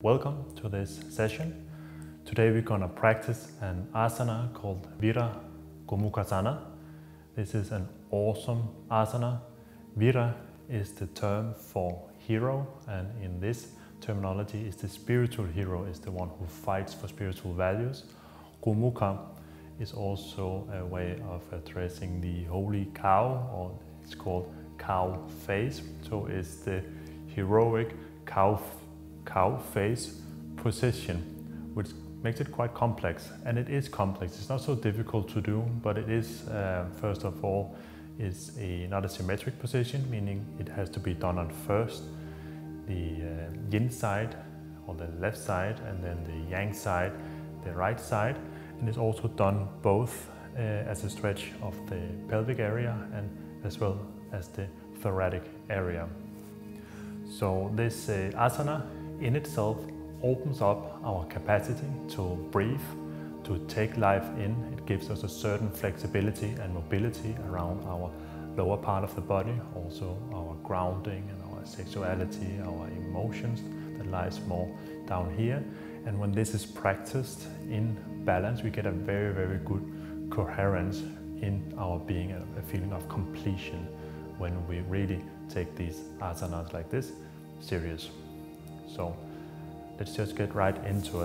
Welcome to this session. Today we're going to practice an asana called Viragomukhasana. This is an awesome asana. Vira is the term for hero, and in this terminology is the spiritual hero, is the one who fights for spiritual values. Gomukha is also a way of addressing the holy cow, or it's called cow face. So it's the heroic cow face position, which makes it quite complex. And it is complex. It's not so difficult to do, but it is, first of all, is not a symmetric position, meaning it has to be done on first the yin side or the left side, and then the yang side, the right side. And it's also done both as a stretch of the pelvic area and as well as the thoracic area. So this asana in itself opens up our capacity to breathe, to take life in. It gives us a certain flexibility and mobility around our lower part of the body, also our grounding and our sexuality, our emotions that lies more down here. And when this is practiced in balance, we get a very, very good coherence in our being, a feeling of completion when we really take these asanas like this serious. So let's just get right into it.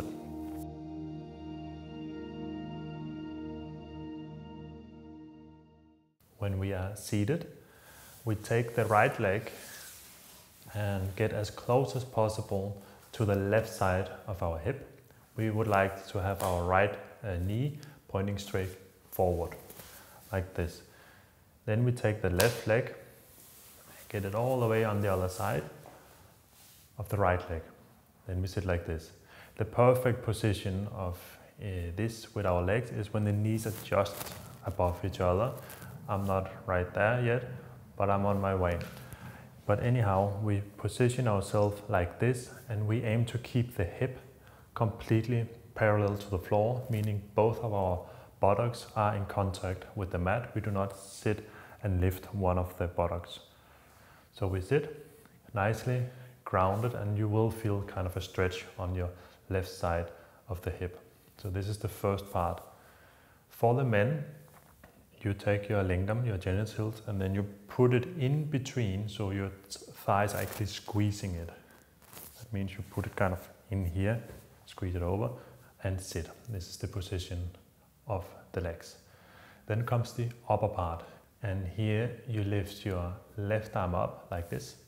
When we are seated, we take the right leg and get as close as possible to the left side of our hip. We would like to have our right knee pointing straight forward, like this. Then we take the left leg, get it all the way on the other side of the right leg. Then we sit like this. The perfect position of this with our legs is when the knees are just above each other. I'm not right there yet, but I'm on my way. But anyhow, we position ourselves like this, and we aim to keep the hip completely parallel to the floor, meaning both of our buttocks are in contact with the mat. We do not sit and lift one of the buttocks. So we sit nicely grounded, and you will feel kind of a stretch on your left side of the hip. So this is the first part. For the men, you take your lingam, your genitals, and then you put it in between, so your thighs are actually squeezing it. That means you put it kind of in here, squeeze it over, and sit. This is the position of the legs. Then comes the upper part, and here you lift your left arm up like this.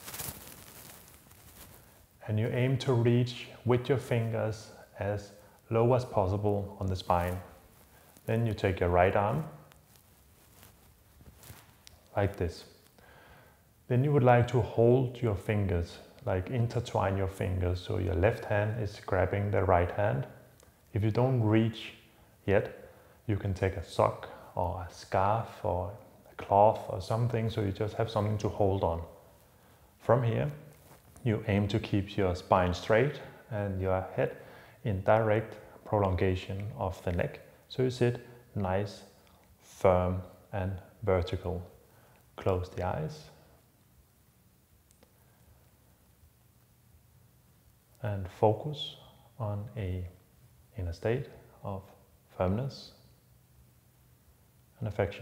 And you aim to reach with your fingers as low as possible on the spine. Then you take your right arm, like this. Then you would like to hold your fingers, like intertwine your fingers, so your left hand is grabbing the right hand. If you don't reach yet, you can take a sock or a scarf or a cloth or something, so you just have something to hold on. From here, you aim to keep your spine straight and your head in direct prolongation of the neck. So you sit nice, firm and vertical. Close the eyes. And focus on an inner state of firmness and affection.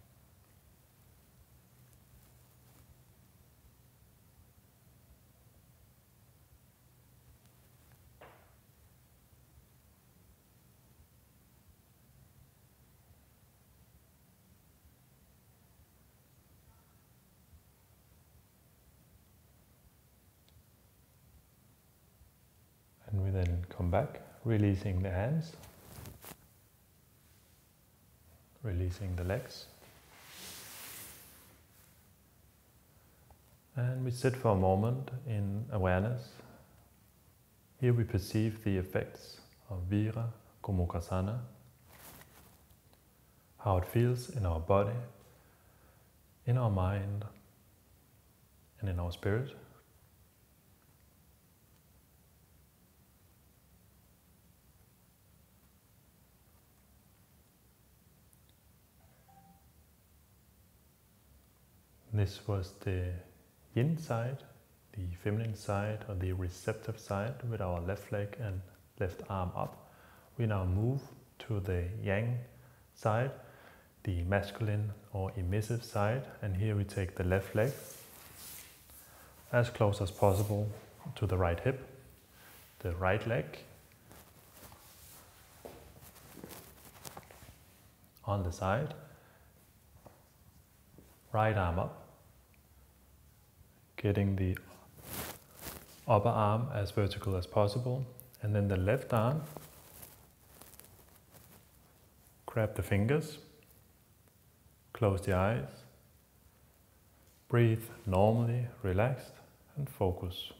And we then come back, releasing the hands, releasing the legs. And we sit for a moment in awareness. Here we perceive the effects of Viragomukhasana, how it feels in our body, in our mind, and in our spirit. This was the yin side, the feminine side or the receptive side with our left leg and left arm up. We now move to the yang side, the masculine or emissive side, and here we take the left leg as close as possible to the right hip, the right leg on the side, right arm up, getting the upper arm as vertical as possible, and then the left arm, grab the fingers, close the eyes, breathe normally, relaxed, and focus.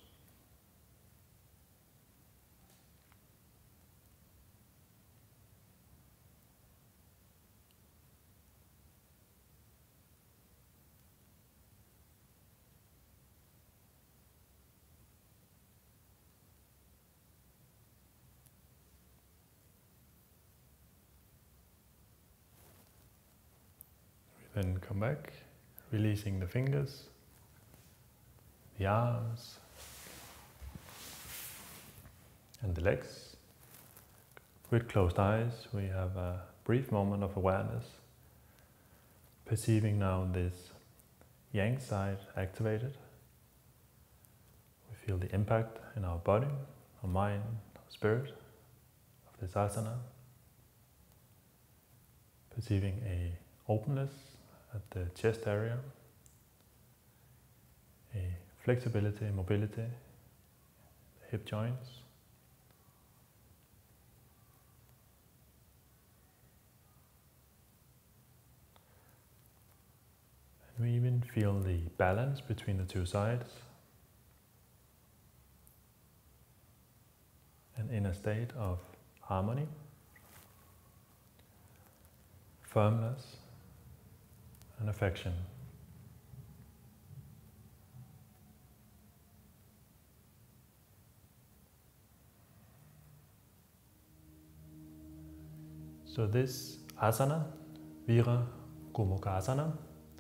Then come back, releasing the fingers, the arms, and the legs. With closed eyes, we have a brief moment of awareness, perceiving now this yang side activated. We feel the impact in our body, our mind, our spirit of this asana. Perceiving a openness at the chest area, a flexibility, mobility, the hip joints. And we even feel the balance between the two sides, an inner state of harmony, firmness, and affection. So this asana, Viragomukhasana,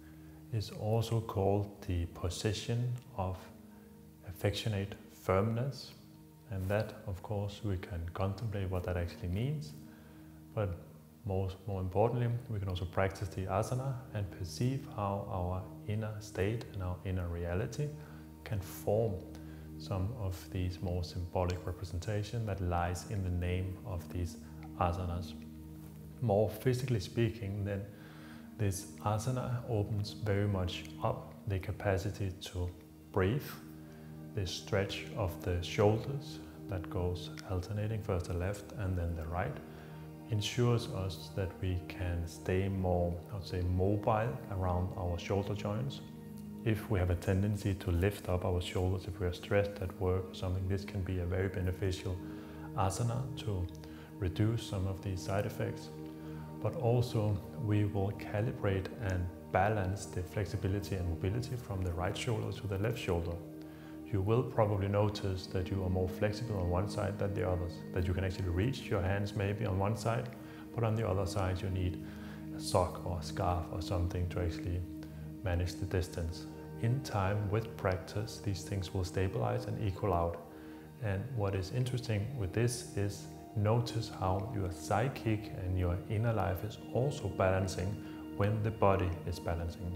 is also called the position of affectionate firmness, and that, of course, we can contemplate what that actually means, but more importantly, we can also practice the asana and perceive how our inner state and our inner reality can form some of these more symbolic representation that lies in the name of these asanas. More physically speaking, then this asana opens very much up the capacity to breathe, this stretch of the shoulders that goes alternating first the left and then the right, ensures us that we can stay more, I would say, mobile around our shoulder joints. If we have a tendency to lift up our shoulders, if we are stressed at work or something, this can be a very beneficial asana to reduce some of these side effects. But also we will calibrate and balance the flexibility and mobility from the right shoulder to the left shoulder. You will probably notice that you are more flexible on one side than the others, that you can actually reach your hands maybe on one side, but on the other side you need a sock or a scarf or something to actually manage the distance. In time, with practice, these things will stabilize and equal out. And what is interesting with this is notice how your psychic and your inner life is also balancing when the body is balancing.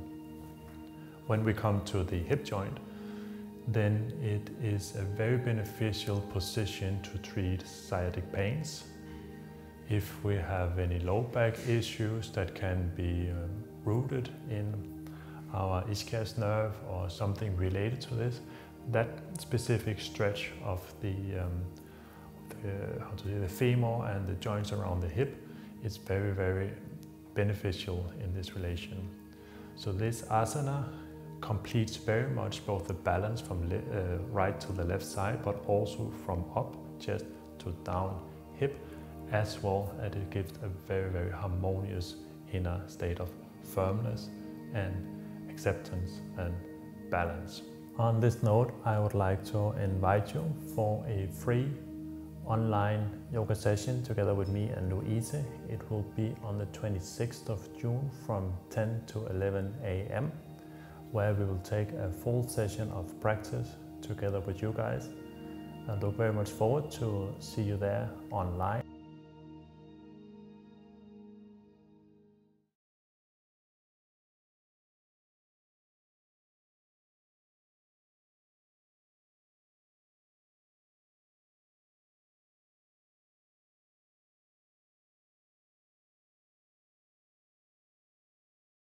When we come to the hip joint, then it is a very beneficial position to treat sciatic pains. If we have any low back issues that can be rooted in our ischias nerve or something related to this, that specific stretch of the femur and the joints around the hip is very, very beneficial in this relation. So this asana completes very much both the balance from right to the left side, but also from up chest to down hip, as well as it gives a very, very harmonious inner state of firmness and acceptance and balance. On this note, I would like to invite you for a free online yoga session together with me and Louise. It will be on the 26th of June from 10 to 11 a.m. where we will take a full session of practice together with you guys. I look very much forward to see you there online